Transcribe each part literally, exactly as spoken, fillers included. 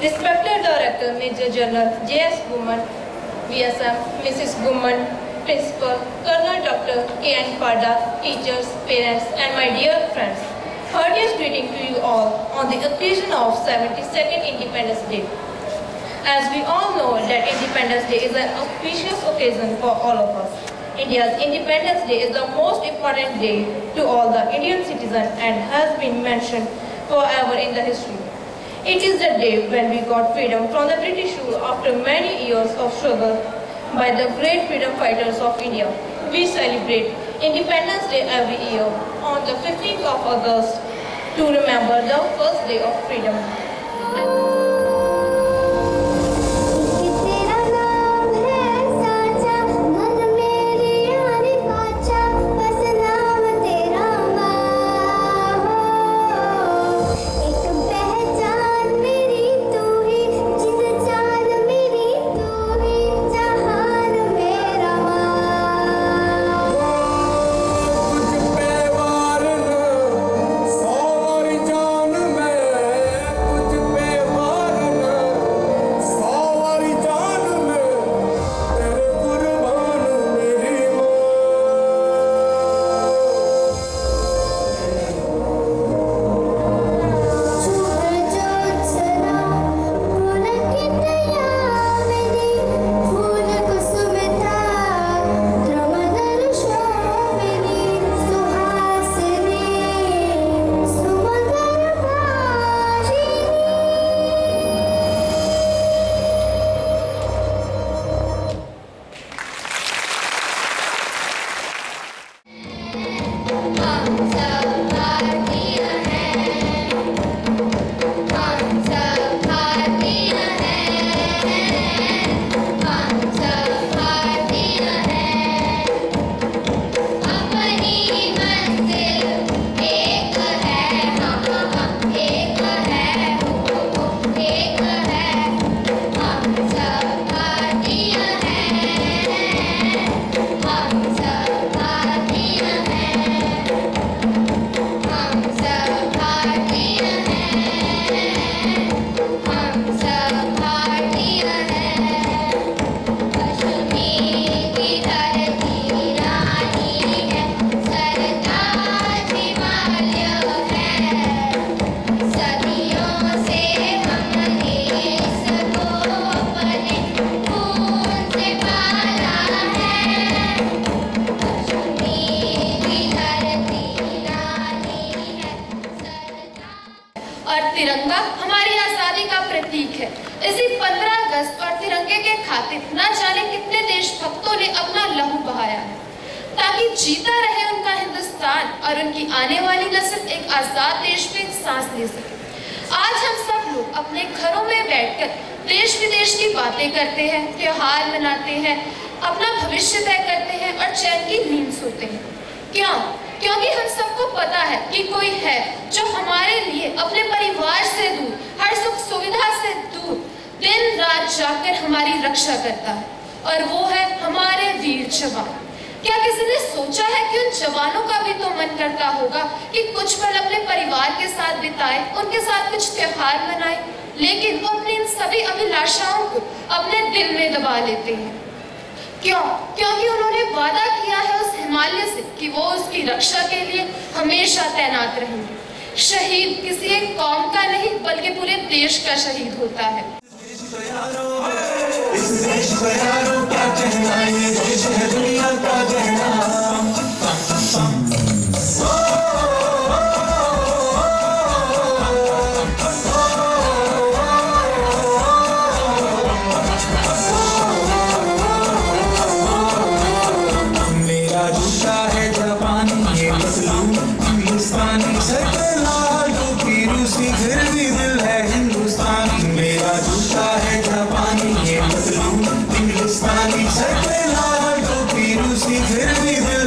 Respected Director Major General J S Gumman, V S M Missus Gumman, Principal Colonel Doctor K N Pada, teachers, parents and my dear friends. Heartiest greeting to you all on the occasion of seventy-second Independence Day. As we all know that Independence Day is an auspicious occasion for all of us. India's Independence Day is the most important day to all the Indian citizens and has been mentioned forever in the history. It is the day when we got freedom from the British rule after many years of struggle by the great freedom fighters of India. We celebrate Independence Day every year on the fifteenth of August to remember the first day of freedom. तिरंगा हमारी आजादी का प्रतीक है। इसी पंद्रह अगस्त और तिरंगे के खातिर न जाने कितने देशभक्तों ने अपना लहू बहाया है ताकि जीता रहे उनका हिंदुस्तान और उनकी आने वाली नस्ल एक आजाद देश में सांस ले सके। आज हम सब लोग अपने घरों में बैठकर देश विदेश की बातें करते हैं, त्योहार मनाते हैं, अपना भविष्य तय करते हैं और चैन की नींद सोते हैं। क्यों? क्योंकि हम सबको पता है कि कोई है जो हमारे लिए अपने परिवार से दूर, हर सुख सुविधा से दूर दिन रात जाकर हमारी रक्षा करता है, और वो है हमारे वीर जवान। क्या किसी ने सोचा है कि उन जवानों का भी तो मन करता होगा कि कुछ पल अपने परिवार के साथ बिताए, उनके साथ कुछ त्योहार मनाए, लेकिन वो अपनी इन सभी अभिलाषाओं को अपने दिल में दबा लेते हैं। क्यों? क्योंकि उन्होंने वादा किया है उस हिमालय से कि वो उसकी रक्षा के लिए हमेशा तैनात रहेंगे। शहीद किसी एक कौम का नहीं बल्कि पूरे देश का शहीद होता है। इस देश को यारों क्या कहना, ये देश है दुनिया का कहना। Sir,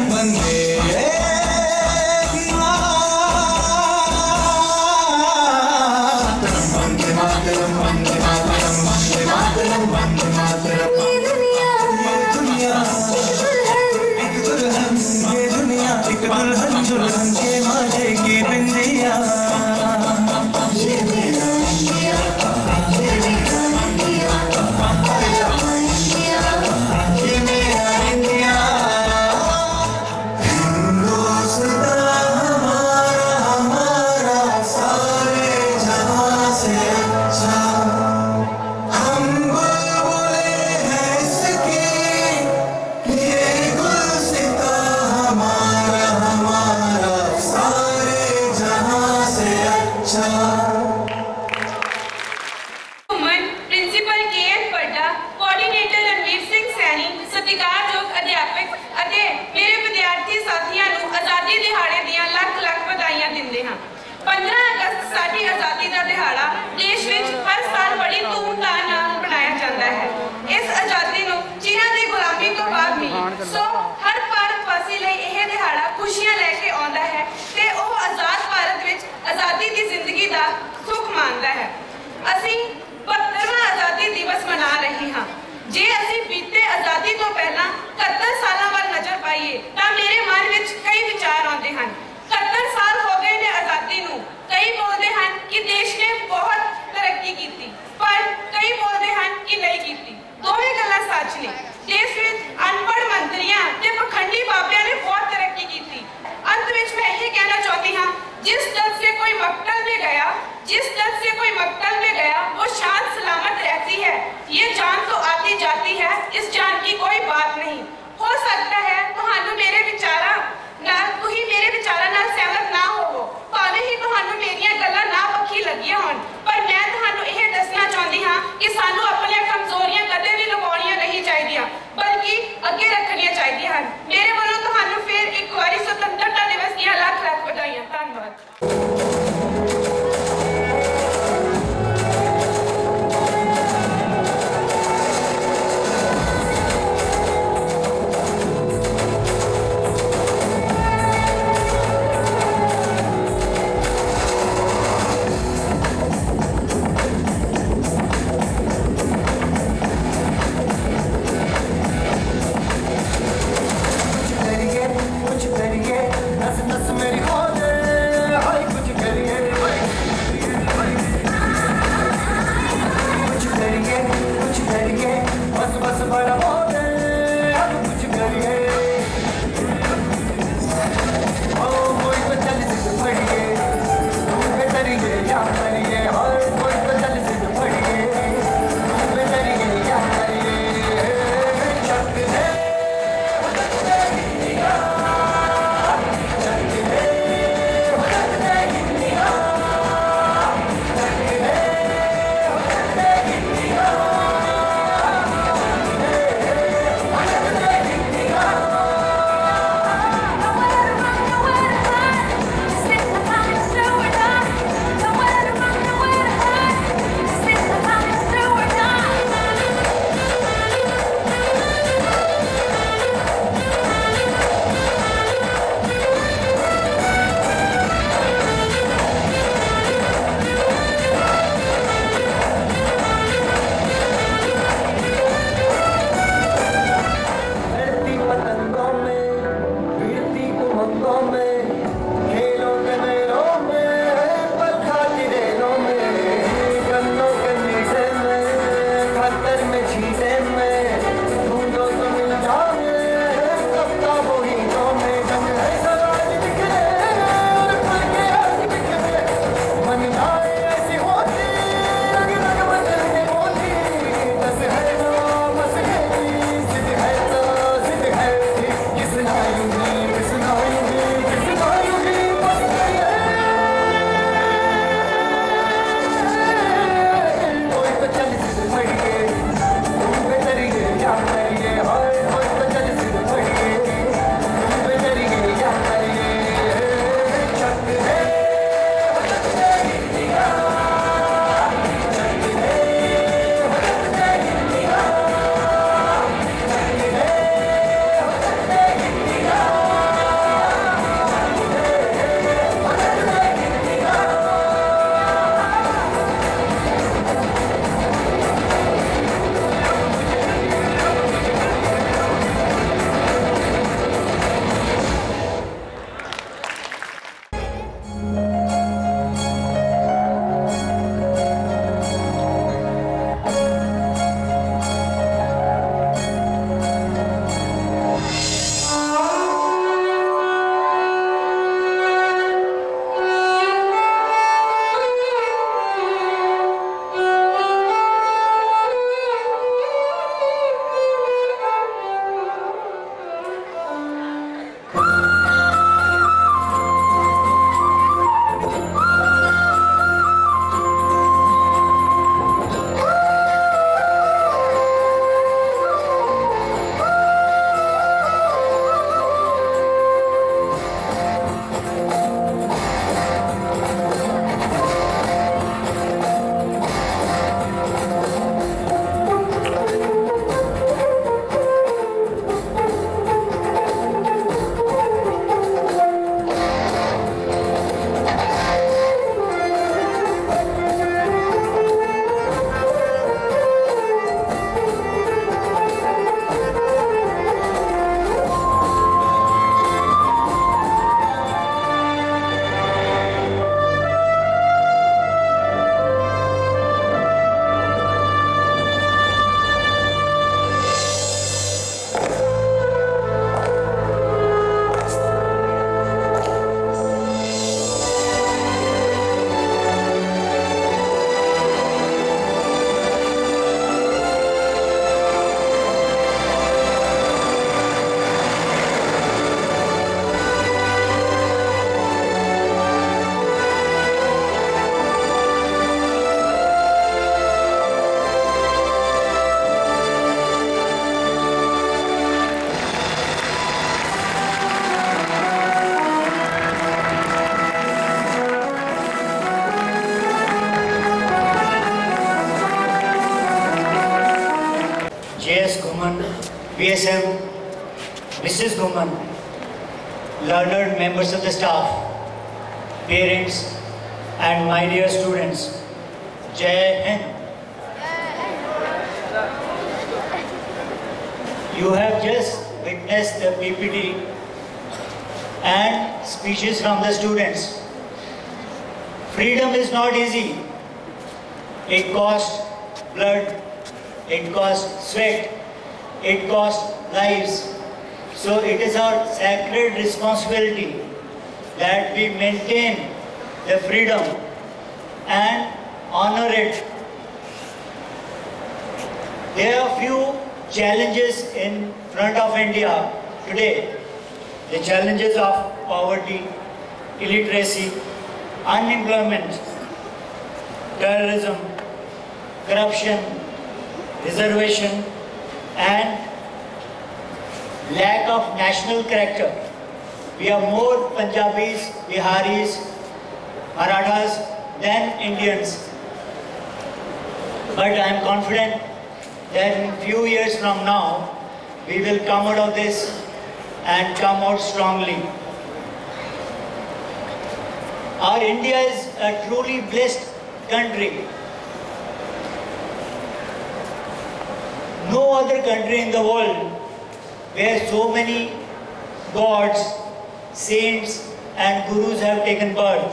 पंद्रह अगस्त साडी आज़ादी का दिहाड़ा देश में हर साल बड़ी धूमधाम नाल मनाया जाता है। इस आज़ादी को जिन्हां दी गुलामी तो बाद मिली, सो हर भारतवासी लई यह दिहाड़ा खुशियां लेके आउंदा है ते ओह आज़ाद भारत विच आज़ादी दी जिंदगी दा सुख मानदा है। असीं बहत्तरवां आज़ादी दिवस मना रहे हां। जे असीं बीते आज़ादी तो पहला इकहत्तर सालां वल नज़र पाईए तां मेरे मन विच कई विचार आउंदे हन। इकहत्तर साल हो गए ने आज़ादी नूं। कई बोलते हैं कि देश ने बहुत तरक्की की थी, पर कई बोलते हैं कि नहीं की थी। दोवें गल्लां सच ने। देश में अनपढ़ मंत्रियां ते पखंडी बाबियां ने बहुत तरक्की की थी। अंत में मैं यही कहना चाहती हाँ, जिस दल से कोई मकतल में गया जिस दल से कोई मकतल में गया वो शांत सलामत रहती है। ये जान तो आती जाती है, इस जान की कोई बात नहीं। हो सकता है तुहानू मेरे विचारा नाल तुही मेरे विचारा नाल सहमत ना होवो, भावें ही तुहानू मेरियां गल्लां ना पक्की लगियां होण, पर मैं तुहानू यह दसना चाहती हाँ कि सानू अपनी कमजोरियां कदे भी लुकाउणियां नहीं चाहिए, बल्कि अगे रखणियां चाहिए। मेरे वालों तुहानू S M, Missus Guman, learned members of the staff, parents, and my dear students, Jai Hind. You have just witnessed the P P T and speeches from the students. Freedom is not easy. It costs blood, it costs sweat, it costs lives. So it is our sacred responsibility that we maintain the freedom and honor it. There are few challenges in front of India today. The challenges of poverty, illiteracy, unemployment, terrorism, corruption, reservation, and lack of national character. We are more Punjabis, Biharis, Marathas than Indians. But I am confident that in few years from now, we will come out of this and come out strongly. Our India is a truly blessed country. No other country in the world where so many gods, saints, and gurus have taken birth.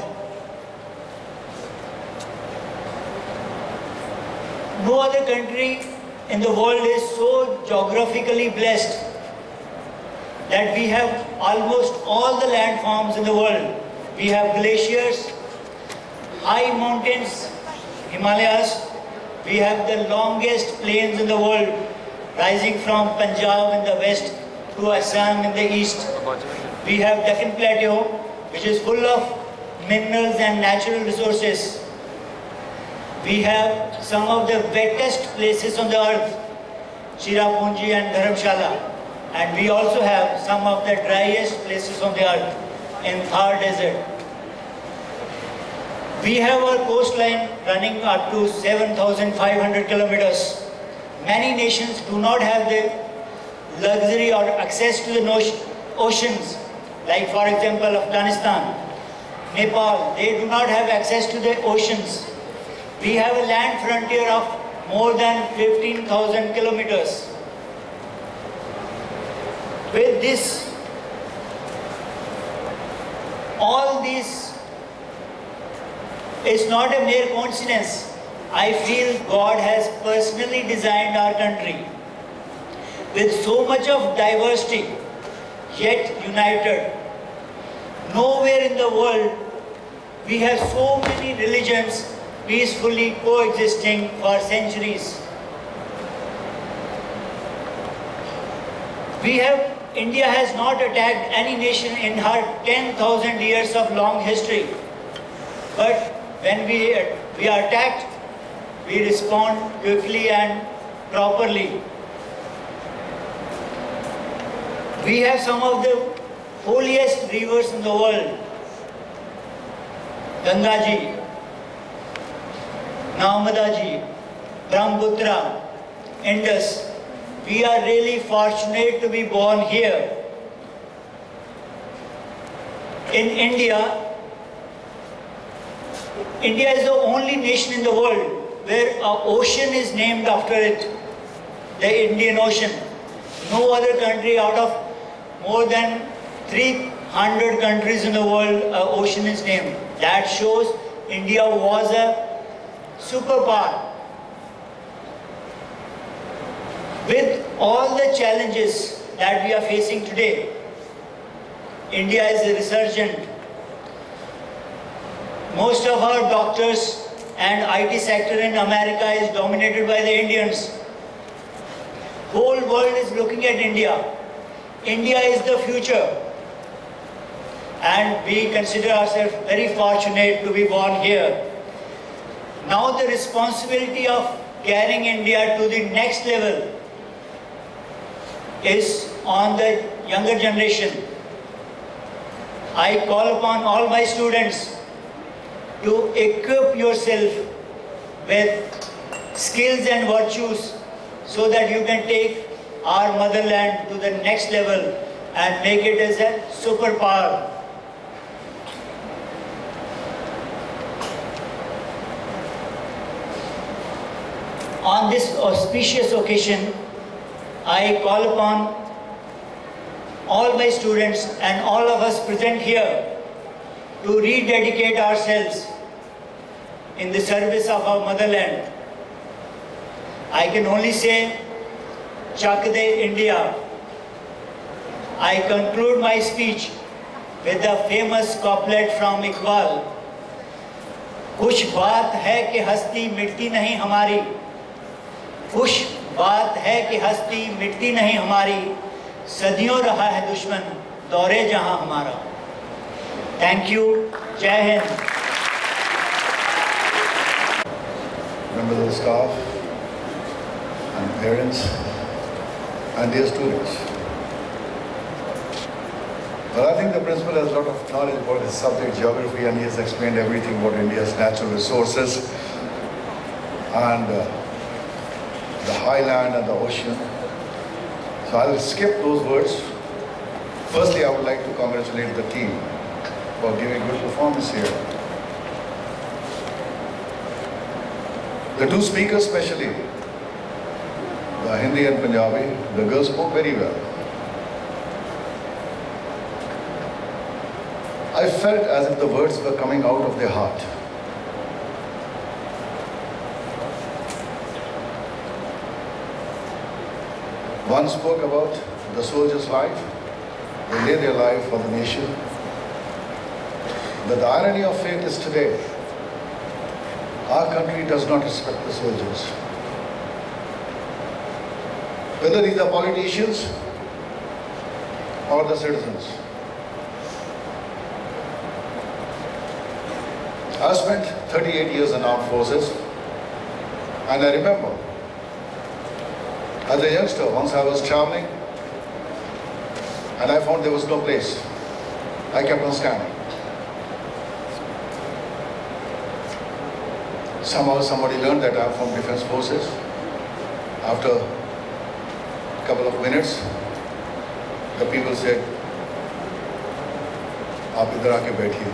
No other country in the world is so geographically blessed that we have almost all the landforms in the world. We have glaciers, high mountains, Himalayas. We have the longest plains in the world, rising from Punjab in the west to Assam in the east. We have Deccan Plateau, which is full of minerals and natural resources. We have some of the wettest places on the earth, Cherrapunji and Dharamshala. And we also have some of the driest places on the earth in Thar Desert. We have our coastline running up to seven thousand five hundred kilometers. Many nations do not have the luxury or access to the oceans, like for example Afghanistan, Nepal. They do not have access to the oceans. We have a land frontier of more than fifteen thousand kilometers. With this, all this is not a mere coincidence. I feel God has personally designed our country with so much of diversity, yet united. Nowhere in the world we have so many religions peacefully coexisting for centuries. We have, India has not attacked any nation in her ten thousand years of long history. But when we, we are attacked, we respond quickly and properly. We have some of the holiest rivers in the world. Gangaji, Narmadaji, Brahmaputra, Indus. We are really fortunate to be born here. In India, India is the only nation in the world where an ocean is named after it, the Indian Ocean. No other country out of more than three hundred countries in the world, an ocean is named. That shows India was a superpower. With all the challenges that we are facing today, India is resurgent. Most of our doctors and I T sector in America is dominated by the Indians. Whole world is looking at India. India is the future. And we consider ourselves very fortunate to be born here. Now the responsibility of carrying India to the next level is on the younger generation. I call upon all my students to equip yourself with skills and virtues so that you can take our motherland to the next level and make it as a superpower. On this auspicious occasion, I call upon all my students and all of us present here to rededicate ourselves in the service of our motherland. I can only say, Chak De India. I conclude my speech with the famous couplet from Iqbal. कुछ बात है कि हस्ती मिटती नहीं हमारी, कुछ बात है कि हस्ती मिटती नहीं हमारी, सदियों रहा है दुश्मन दौरे जहां हमारा. Thank you. Jai Hind. Members of the staff and parents and dear students. Well, I think the principal has a lot of knowledge about his subject, geography, and he has explained everything about India's natural resources and uh, the highland and the ocean. So I will skip those words. Firstly, I would like to congratulate the team for giving good performance here. The two speakers especially, the Hindi and Punjabi, the girls spoke very well. I felt as if the words were coming out of their heart. One spoke about the soldier's life, they lay their life for the nation. But the irony of fate is today, our country does not respect the soldiers. Whether these are politicians or the citizens. I spent thirty-eight years in armed forces, and I remember as a youngster, once I was traveling and I found there was no place. I kept on standing. Somehow somebody learned that I'm from defense forces. After a couple of minutes, the people said, "Aap idhar aake baithiye."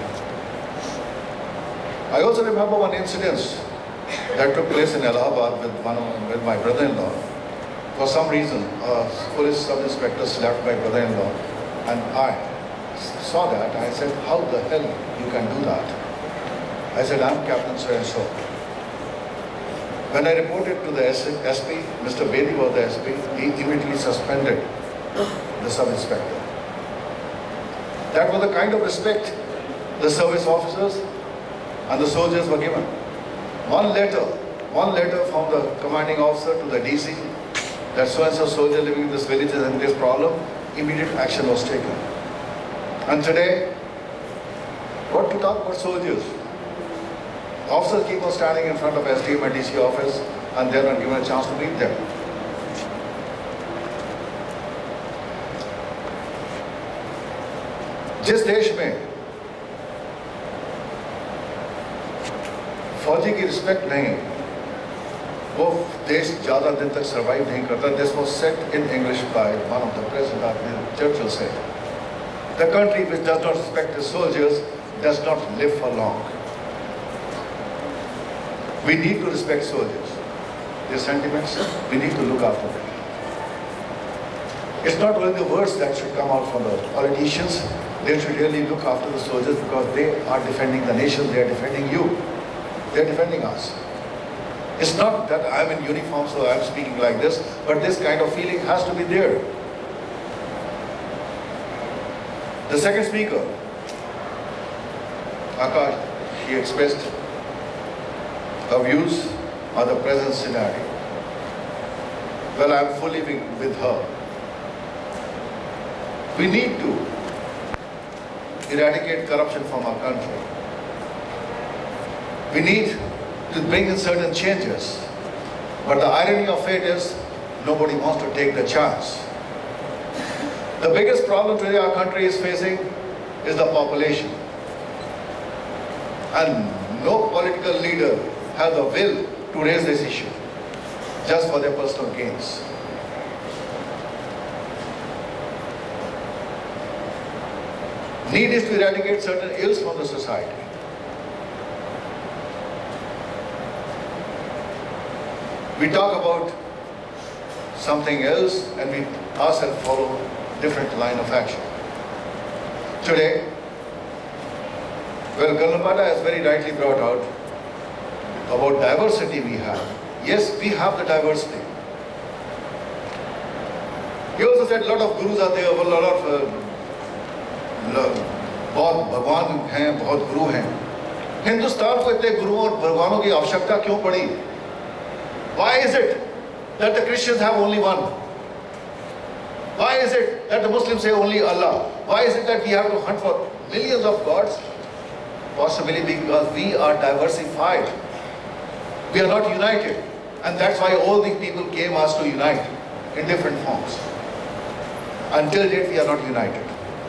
I also remember one incident that took place in Allahabad with, one of, with my brother-in-law. For some reason, a police sub-inspector slapped my brother-in-law, and I saw that. I said, "How the hell you can do that?" I said, "I'm Captain so-and-so." When I reported to the S P, Mister Bedi was the S P, he immediately suspended the sub-inspector. That was the kind of respect the service officers and the soldiers were given. One letter, one letter from the commanding officer to the D C, that so-and-so soldier living in this village is in this problem, immediate action was taken. And today, what to talk about soldiers? Officers keep on standing in front of S D M and D C office and they're not given a chance to meet them. जिस देश में फौजी की respect नहीं, वो देश ज़्यादा दिन तक सर्वाइव नहीं करता. This was said in English by one of the president, Churchill said, "The country which does not respect its soldiers does not live for long." We need to respect soldiers. Their sentiments, we need to look after them. It's not only the words that should come out from the politicians. They should really look after the soldiers because they are defending the nation, they are defending you. They are defending us. It's not that I'm in uniform so I'm speaking like this, but this kind of feeling has to be there. The second speaker, Akash, he expressed her views on the present scenario. Well, I'm fully with her. We need to eradicate corruption from our country. We need to bring in certain changes. But the irony of fate is, nobody wants to take the chance. The biggest problem today our country is facing is the population. And no political leader has the will to raise this issue just for their personal gains. Need is to eradicate certain ills from the society. We talk about something else and we ourselves follow different line of action. Today, well, Colonel Pata has very rightly brought out about diversity we have. Yes, we have the diversity. He also said a lot of gurus are there, a lot of uh, बहुत भगवान हैं, बहुत गुरु हैं. हिंदुस्तान को इतने गुरुओं और भगवानों की आवश्यकता क्यों पड़ी? Why is it that the Christians have only one? Why is it that the Muslims say only Allah? Why is it that we have to hunt for millions of gods? Possibly because we are diversified. We are not united. And that's why all these people came us to unite in different forms. Until yet we are not united.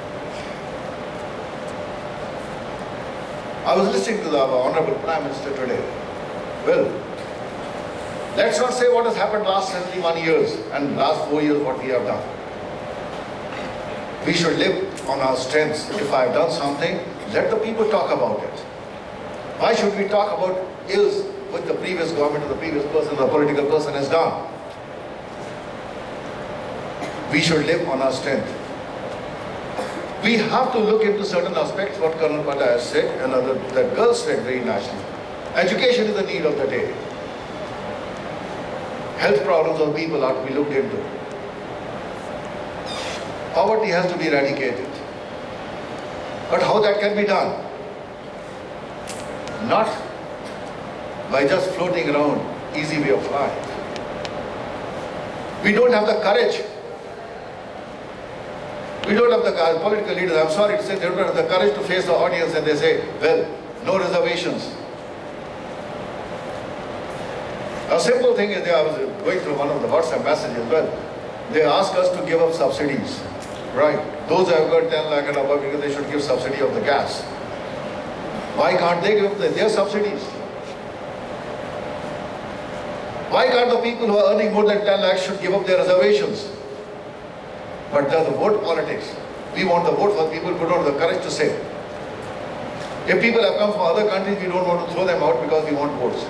I was listening to the Honorable Prime Minister today. Well, let's not say what has happened last seventy-one years and last four years what we have done. We should live on our strengths. If I have done something, let the people talk about it. Why should we talk about ills with the previous government or the previous person, the political person has done? We should live on our strength. We have to look into certain aspects, what Colonel Pata has said and other, that girls said very nicely. Education is the need of the day. Health problems of people are to be looked into. Poverty has to be eradicated. But how that can be done? Not by just floating around, easy way of life. We don't have the courage. We don't have the courage. Political leaders, I'm sorry to say, they don't have the courage to face the audience and they say, well, no reservations. A simple thing is, I was going through one of the WhatsApp messages, well, they ask us to give up subsidies. Right. Those who have got ten lakh and above, because they should give subsidy of the gas. Why can't they give their subsidies? Why can't the people who are earning more than ten lakhs should give up their reservations? But there's the vote politics. We want the vote for people who don't have the courage to say. If people have come from other countries, we don't want to throw them out because we want votes.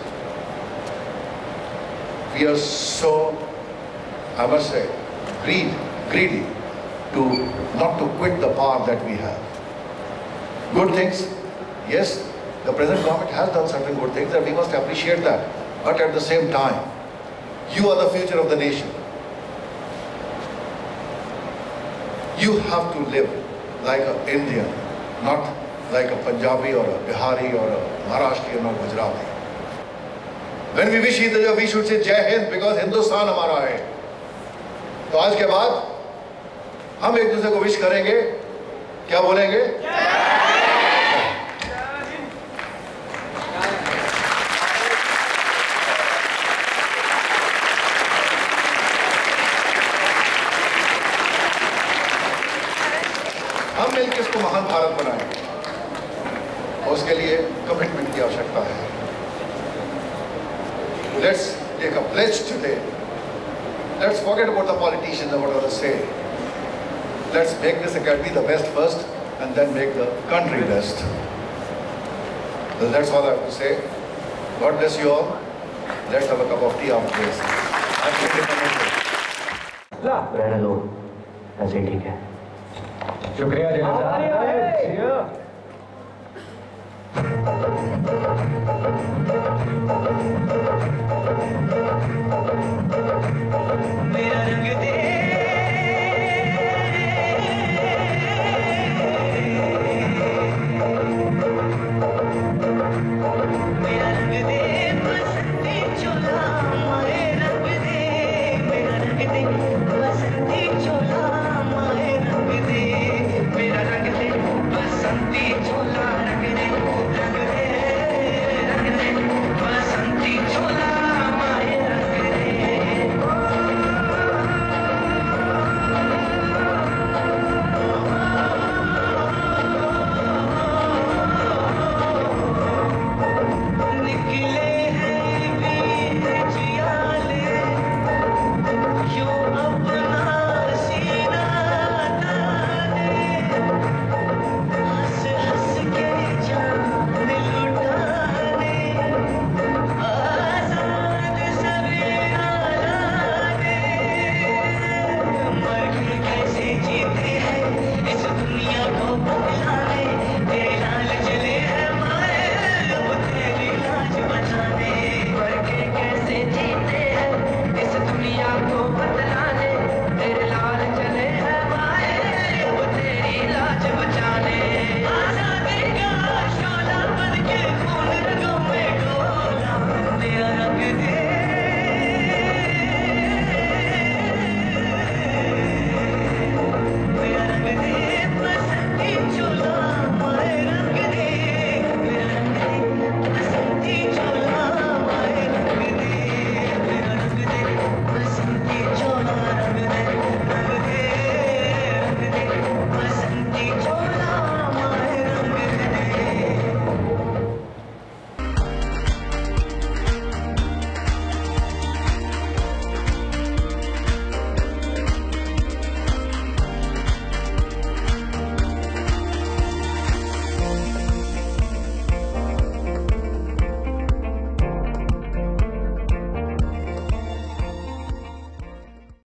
We are so, I must say, greed, greedy to not to quit the power that we have. Good things, yes, the present government has done certain good things and we must appreciate that. But at the same time, you are the future of the nation. You have to live like an Indian, not like a Punjabi or a Bihari or a Maharashtrian or Gujarati. When we wish each other, we should say Jai Hind because Hindustan हमारा है. तो आज के बाद हम एक दूसरे को विश करेंगे, क्या बोलेंगे? हम मिलकर इसको महान भारत बनाएंगे और उसके लिए कमिटमेंट की आवश्यकता है. Let's take a pledge today. Let's forget about the politicians and what others say. Let's make this academy the best first and then make the country best. So that's all I have to say. God bless you all. Let's have a cup of tea after this. रहने दो, ऐसे ठीक है. शुक्रिया जनाब. मेरा रंग दे मेरा रंग दे बसंती चोला माए रंग दे मेरा रंग दे बसंती चोला माए रंग दे मेरा रंग दे बसंती